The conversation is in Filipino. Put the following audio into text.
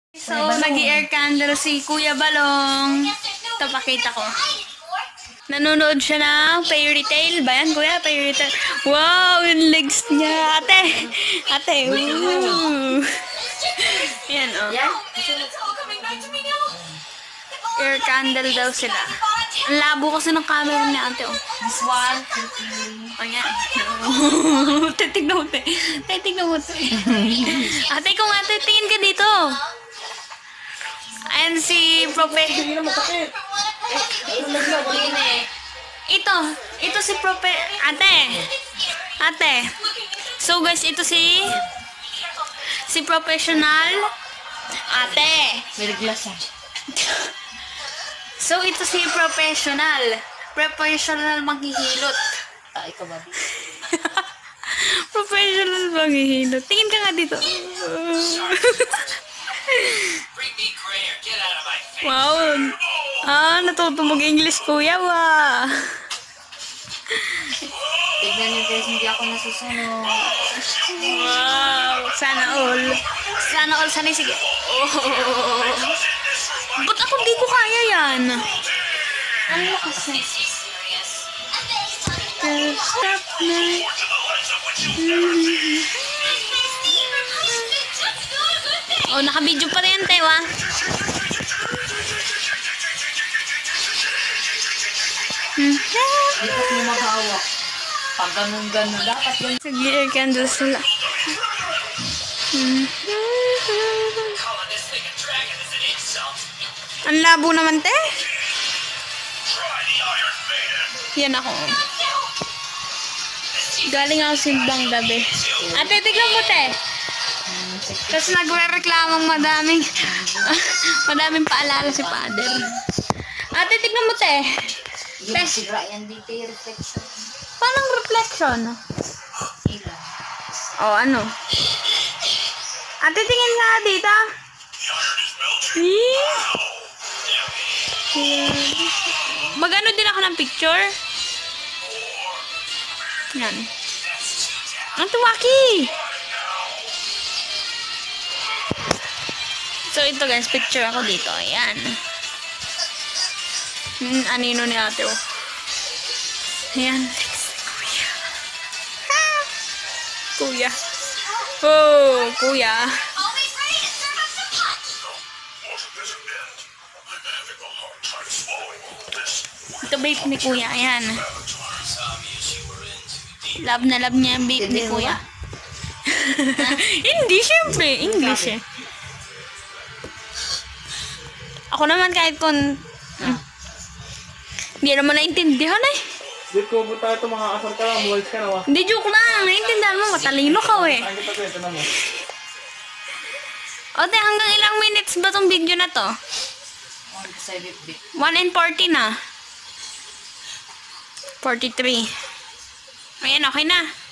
So, nag-i-air candle si Kuya Balong. Ito, pakita ko. Nanonood siya ng fairy tale. Ba yan, Kuya? Fairy tale. Wow, yung legs niya. Ate! Ate, woo! Yan, oh. Air candle daw sila. Ang labo kasi ng camera ni ate, oh. This one. Oh, yan. Titignan mo, te. Titignan mo, te. Ate, kung ate, tingin ka dito. Ayan si Profe. Ito si Profe. Ate. So guys, ito si professional. Ate. May glass ah. So ito si professional. Professional manghihilot. Ikaw ba? Professional manghihilot. Tingin ka nga dito. Wow. Natuto mag-English, Kuya, ba? Tignan niyo guys, hindi ako nasusunod. Wow. Sana all. Sana all. Sana sige. Oh. Ba't ako di ko kaya yan? Ano kasi? Stop na. Oh, naka-video pa rin yan, Tewa. Dapat mo maghawak. Pag ganun-ganun, dapat yun. Sige, air candles sila. Ang labo naman, te. Yan ako. Galing ako simbang gabi. Ate, tignan mo, te. Tapos nagre-reklamong madaming paalala si Father. Ate, tignan mo, te. Yung sigra yan dito yung reflection. Paano reflection? Ilan? Oh, ano? Ate, tingin nga dito. Mag-ano din ako ng picture. Yan. Ang tumaki! So, ito guys, picture ako dito. Ayan. Anino ni ate, oh. Ayan. Kuya. Kuya. Oh, kuya. Ito vape ni kuya. Ayan. Love na love niya yung vape ni kuya. Hindi, syempre. English eh. Ako naman kahit kung... Hindi naman naintindihan eh. Di ko buta ito mga asar ka lang, buwalis ka na wa. Hindi, joke lang. Naintindihan mo. Matalino ka eh. Ang kita kwento na mo. O, te, hanggang ilang minutes ba tong video na to? 1 and 40 na. 43. Ayan, okay na.